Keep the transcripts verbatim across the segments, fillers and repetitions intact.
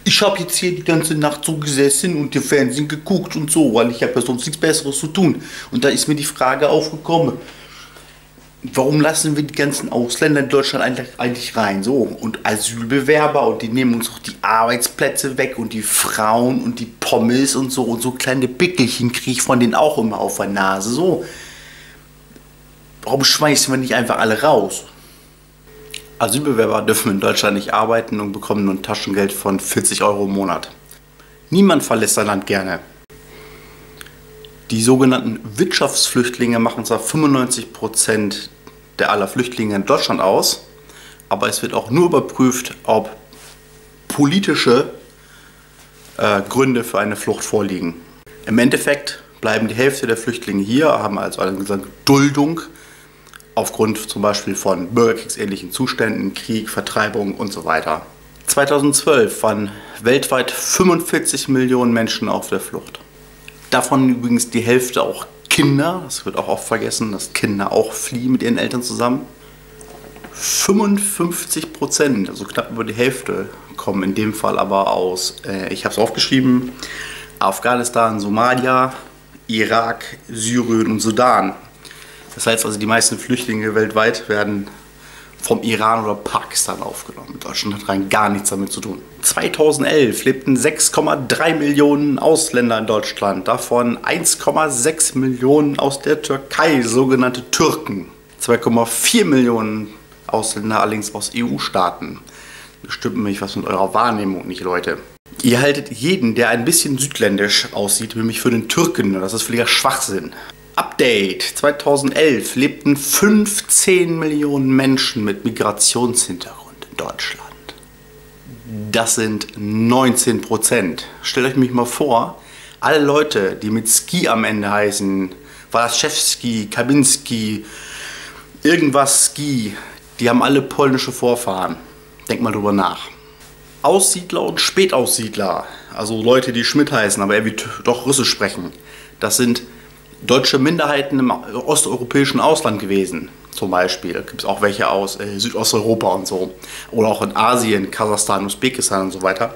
ich habe jetzt hier die ganze Nacht so gesessen und den Fernsehen geguckt und so, weil ich habe ja sonst nichts Besseres zu tun. Und da ist mir die Frage aufgekommen, warum lassen wir die ganzen Ausländer in Deutschland eigentlich, eigentlich rein? So, und Asylbewerber, und die nehmen uns auch die Arbeitsplätze weg und die Frauen und die Pommes und so, und so kleine Pickelchen kriege ich von denen auch immer auf der Nase. So, warum schmeißen wir nicht einfach alle raus? Asylbewerber dürfen in Deutschland nicht arbeiten und bekommen nur ein Taschengeld von vierzig Euro im Monat. Niemand verlässt sein Land gerne. Die sogenannten Wirtschaftsflüchtlinge machen zwar fünfundneunzig Prozent der aller Flüchtlinge in Deutschland aus, aber es wird auch nur überprüft, ob politische äh, Gründe für eine Flucht vorliegen. Im Endeffekt bleiben die Hälfte der Flüchtlinge hier, haben also eine Duldung aufgrund zum Beispiel von bürgerkriegsähnlichen Zuständen, Krieg, Vertreibung und so weiter. zweitausendzwölf waren weltweit fünfundvierzig Millionen Menschen auf der Flucht. Davon übrigens die Hälfte auch Kinder, das wird auch oft vergessen, dass Kinder auch fliehen mit ihren Eltern zusammen. fünfundfünfzig Prozent, also knapp über die Hälfte, kommen in dem Fall aber aus, äh, ich habe es aufgeschrieben, Afghanistan, Somalia, Irak, Syrien und Sudan. Das heißt also, die meisten Flüchtlinge weltweit werden vom Iran oder Pakistan aufgenommen. Deutschland hat rein gar nichts damit zu tun. zweitausendelf lebten sechs Komma drei Millionen Ausländer in Deutschland, davon eins Komma sechs Millionen aus der Türkei, sogenannte Türken. zwei Komma vier Millionen Ausländer allerdings aus E U-Staaten. Bestimmt mich was mit eurer Wahrnehmung nicht, Leute. Ihr haltet jeden, der ein bisschen südländisch aussieht, nämlich für den Türken. Das ist völliger Schwachsinn. Update: zweitausendelf lebten fünfzehn Millionen Menschen mit Migrationshintergrund in Deutschland. Das sind neunzehn Prozent. Stellt euch mich mal vor, alle Leute, die mit Ski am Ende heißen, Walaschewski, Kabinski, irgendwas Ski, die haben alle polnische Vorfahren. Denkt mal drüber nach. Aussiedler und Spätaussiedler, also Leute, die Schmidt heißen, aber irgendwie doch Russisch sprechen, das sind deutsche Minderheiten im osteuropäischen Ausland gewesen, zum Beispiel. Da gibt es auch welche aus äh, Südosteuropa und so. Oder auch in Asien, Kasachstan, Usbekistan und so weiter.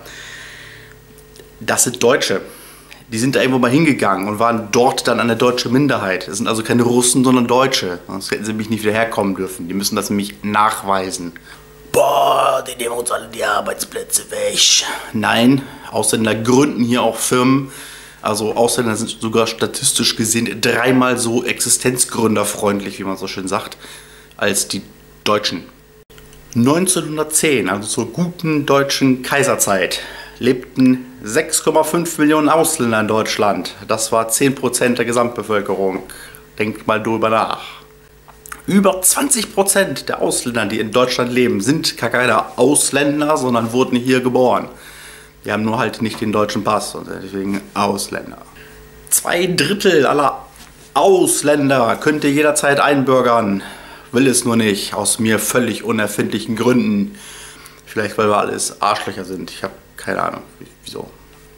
Das sind Deutsche. Die sind da irgendwo mal hingegangen und waren dort dann eine deutsche Minderheit. Das sind also keine Russen, sondern Deutsche. Sonst hätten sie nämlich nicht wieder herkommen dürfen. Die müssen das nämlich nachweisen. Boah, die nehmen uns alle die Arbeitsplätze weg. Nein, Ausländer gründen hier auch Firmen. Also Ausländer sind sogar statistisch gesehen dreimal so existenzgründerfreundlich, wie man so schön sagt, als die Deutschen. neunzehnhundertzehn, also zur guten deutschen Kaiserzeit, lebten sechs Komma fünf Millionen Ausländer in Deutschland. Das war zehn Prozent der Gesamtbevölkerung. Denkt mal drüber nach. Über zwanzig Prozent der Ausländer, die in Deutschland leben, sind gar keine Ausländer, sondern wurden hier geboren. Die haben nur halt nicht den deutschen Pass und deswegen Ausländer. Zwei Drittel aller Ausländer könnt ihr jederzeit einbürgern. Will es nur nicht, aus mir völlig unerfindlichen Gründen. Vielleicht weil wir alles Arschlöcher sind. Ich habe keine Ahnung, wieso.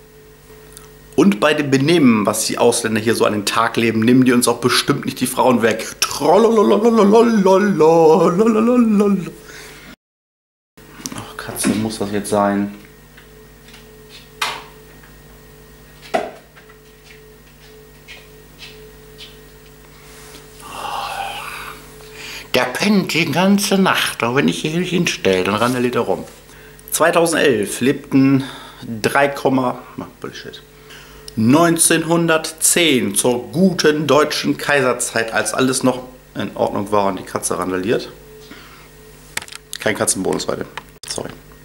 Und bei dem Benehmen, was die Ausländer hier so an den Tag leben, nehmen die uns auch bestimmt nicht die Frauen weg. Ach Katze, muss das jetzt sein? Der pennt die ganze Nacht, auch wenn ich hier nicht hinstelle, dann randaliert er rum. zweitausendelf lebten drei, Bullshit. neunzehnhundertzehn, zur guten deutschen Kaiserzeit, als alles noch in Ordnung war und die Katze randaliert. Kein Katzenbonus heute, sorry.